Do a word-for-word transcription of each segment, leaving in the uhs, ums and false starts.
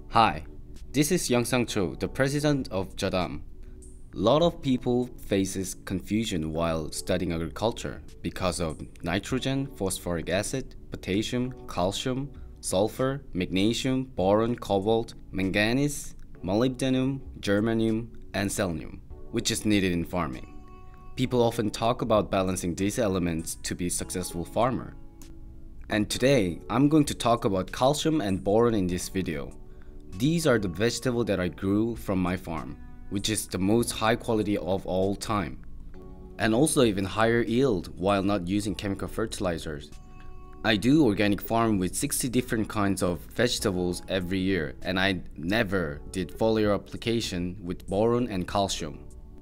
Hi, this is Young Sang Cho, the president of JADAM. A lot of people faces confusion while studying agriculture because of nitrogen, phosphoric acid, potassium, calcium, sulfur, magnesium, boron, cobalt, manganese, molybdenum, germanium, and selenium, which is needed in farming. People often talk about balancing these elements to be a successful farmer. And today, I'm going to talk about calcium and boron in this video. These are the vegetables that I grew from my farm, which is the most high quality of all time, and also even higher yield while not using chemical fertilizers. I do organic farm with sixty different kinds of vegetables every year, and I never did foliar application with boron and calcium.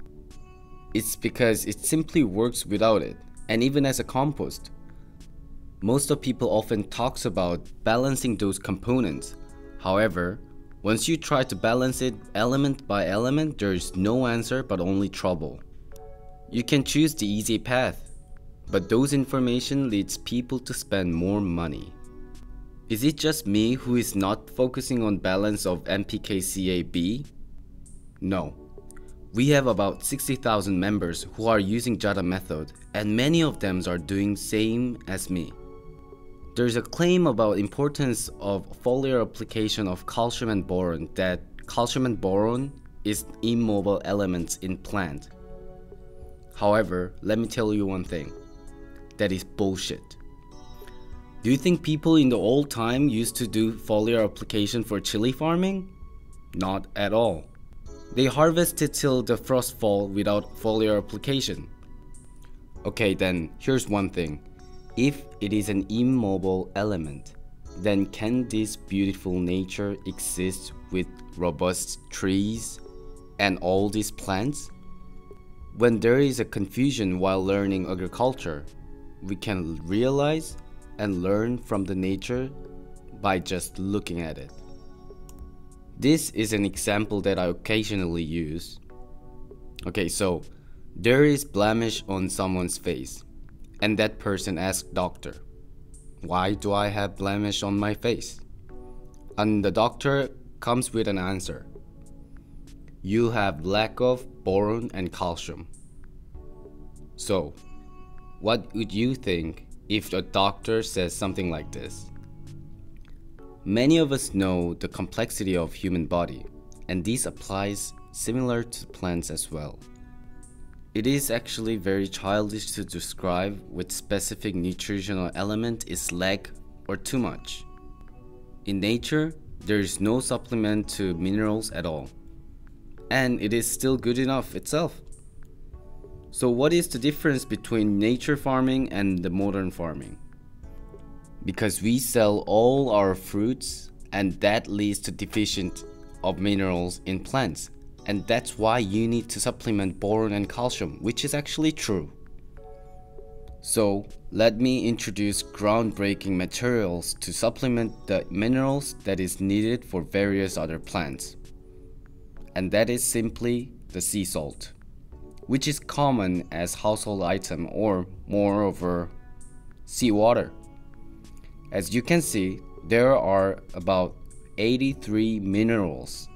It's because it simply works without it, and even as a compost. Most of people often talks about balancing those components. However, once you try to balance it element by element, there is no answer but only trouble. You can choose the easy path, but those information leads people to spend more money. Is it just me who is not focusing on balance of N P K C A B? No. We have about sixty thousand members who are using JADAM method, and many of them are doing same as me. There's a claim about importance of foliar application of calcium and boron, that calcium and boron is immobile elements in plant. However, let me tell you one thing. That is bullshit. Do you think people in the old time used to do foliar application for chili farming? Not at all. They harvested till the frost fall without foliar application. Okay, then here's one thing. If it is an immobile element, then can this beautiful nature exist with robust trees and all these plants? When there is a confusion while learning agriculture, we can realize and learn from the nature by just looking at it. This is an example that I occasionally use. Okay, so there is blemish on someone's face. And that person asked doctor, why do I have blemish on my face? And the doctor comes with an answer. You have lack of boron and calcium. So, what would you think if a doctor says something like this? Many of us know the complexity of human body, and this applies similar to plants as well. It is actually very childish to describe which specific nutritional element is lack or too much. In nature, there is no supplement to minerals at all, and it is still good enough itself. So what is the difference between nature farming and the modern farming? Because we sell all our fruits, and that leads to deficient of minerals in plants. And that's why you need to supplement boron and calcium, which is actually true. So let me introduce groundbreaking materials to supplement the minerals that is needed for various other plants. And that is simply the sea salt, which is common as household item or moreover seawater. As you can see, there are about eighty-three minerals.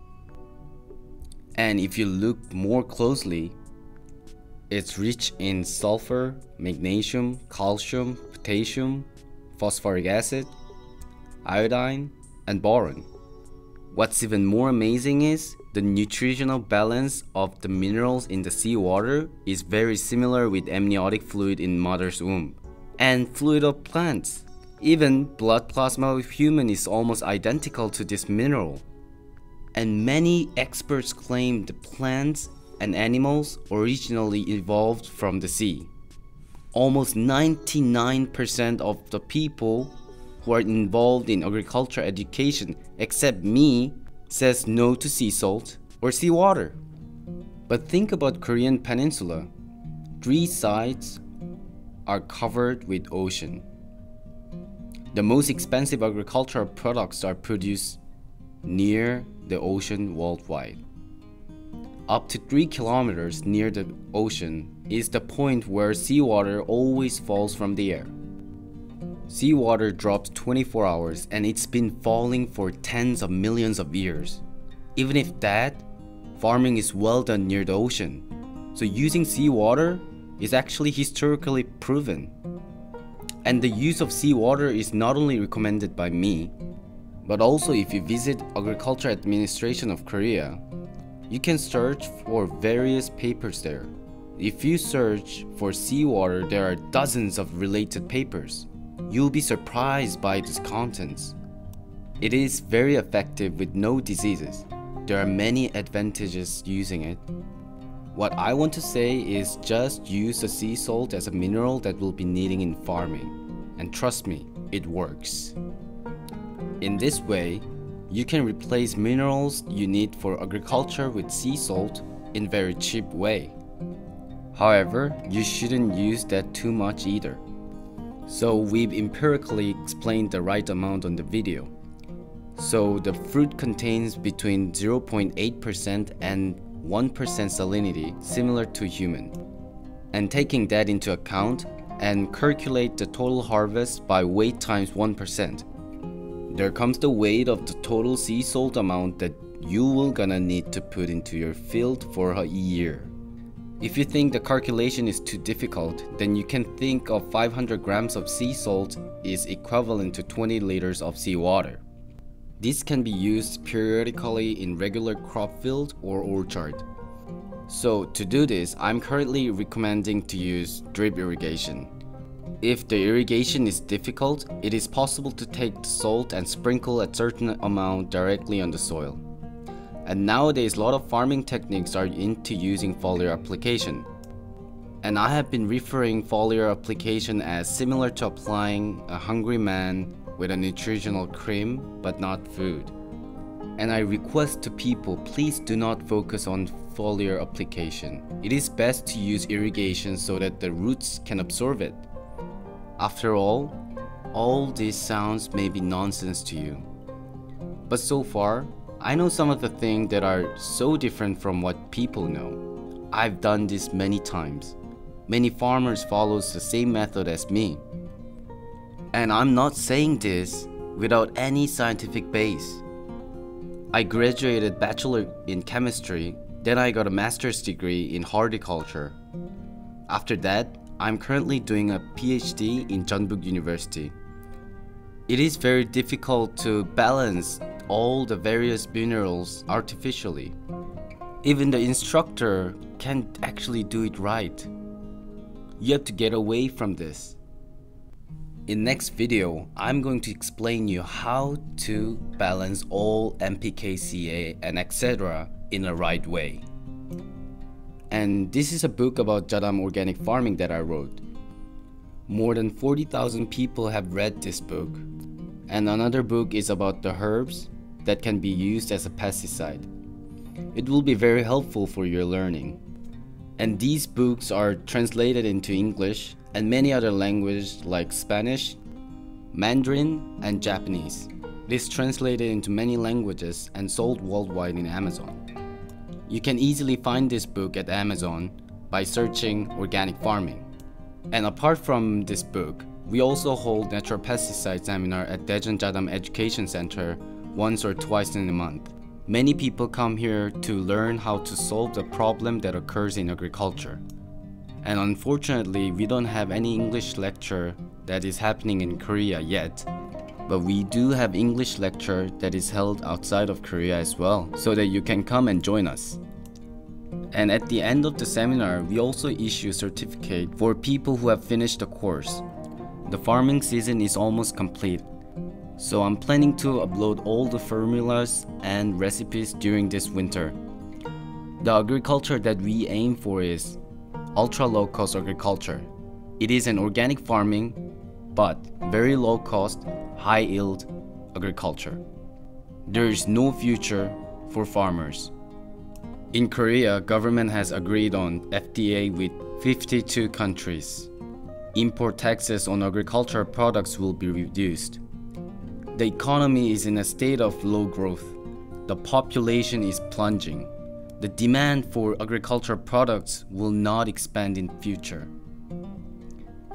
And if you look more closely, it's rich in sulfur, magnesium, calcium, potassium, phosphoric acid, iodine, and boron. What's even more amazing is the nutritional balance of the minerals in the seawater is very similar with amniotic fluid in mother's womb and fluid of plants. Even blood plasma of human is almost identical to this mineral. And many experts claim the plants and animals originally evolved from the sea. Almost ninety-nine percent of the people who are involved in agriculture education, except me, says no to sea salt or seawater. But think about Korean Peninsula. Three sides are covered with ocean. The most expensive agricultural products are produced near the ocean worldwide. Up to three kilometers near the ocean is the point where seawater always falls from the air. Seawater drops twenty-four hours and it's been falling for tens of millions of years. Even if that, farming is well done near the ocean. So using seawater is actually historically proven. And the use of seawater is not only recommended by me, but also if you visit Agriculture Administration of Korea, you can search for various papers there. If you search for seawater, there are dozens of related papers. You'll be surprised by its contents. It is very effective with no diseases. There are many advantages using it. What I want to say is just use the sea salt as a mineral that we'll be needing in farming. And trust me, it works. In this way, you can replace minerals you need for agriculture with sea salt in a very cheap way. However, you shouldn't use that too much either. So we've empirically explained the right amount on the video. So the fruit contains between zero point eight percent and one percent salinity, similar to human. And taking that into account and calculate the total harvest by weight times one percent. There comes the weight of the total sea salt amount that you will gonna need to put into your field for a year. If you think the calculation is too difficult, then you can think of five hundred grams of sea salt is equivalent to twenty liters of seawater. This can be used periodically in regular crop field or orchard. So to do this, I'm currently recommending to use drip irrigation. If the irrigation is difficult, it is possible to take the salt and sprinkle a certain amount directly on the soil. And nowadays, a lot of farming techniques are into using foliar application. And I have been referring foliar application as similar to applying a hungry man with a nutritional cream, but not food. And I request to people, please do not focus on foliar application. It is best to use irrigation so that the roots can absorb it. After all, all this sounds may be nonsense to you. But so far, I know some of the things that are so different from what people know. I've done this many times. Many farmers follow the same method as me. And I'm not saying this without any scientific base. I graduated bachelor in chemistry, then I got a master's degree in horticulture. After that, I'm currently doing a PhD in Jeonbuk University. It is very difficult to balance all the various minerals artificially. Even the instructor can't actually do it right. You have to get away from this. In next video, I'm going to explain you how to balance all N P K, C A and et cetera in the right way. And this is a book about JADAM organic farming that I wrote. More than forty thousand people have read this book. And another book is about the herbs that can be used as a pesticide. It will be very helpful for your learning. And these books are translated into English and many other languages like Spanish, Mandarin, and Japanese. It is translated into many languages and sold worldwide in Amazon. You can easily find this book at Amazon by searching organic farming. And apart from this book, we also hold natural pesticide seminar at Daejeon JADAM Education Center once or twice in a month. Many people come here to learn how to solve the problem that occurs in agriculture. And unfortunately, we don't have any English lecture that is happening in Korea yet. But we do have English lecture that is held outside of Korea as well, so that you can come and join us. And at the end of the seminar, we also issue a certificate for people who have finished the course. The farming season is almost complete, so I'm planning to upload all the formulas and recipes during this winter. The agriculture that we aim for is ultra low cost agriculture. It is an organic farming, but very low cost, high yield agriculture. There is no future for farmers. In Korea, government has agreed on F T A with fifty-two countries. Import taxes on agricultural products will be reduced. The economy is in a state of low growth. The population is plunging. The demand for agricultural products will not expand in future.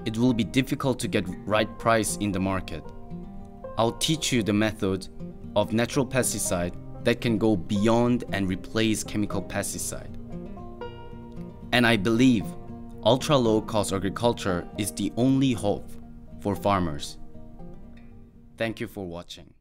it will be difficult to get right price in the market. I'll teach you the method of natural pesticide that can go beyond and replace chemical pesticide. And I believe ultra-low-cost agriculture is the only hope for farmers. Thank you for watching.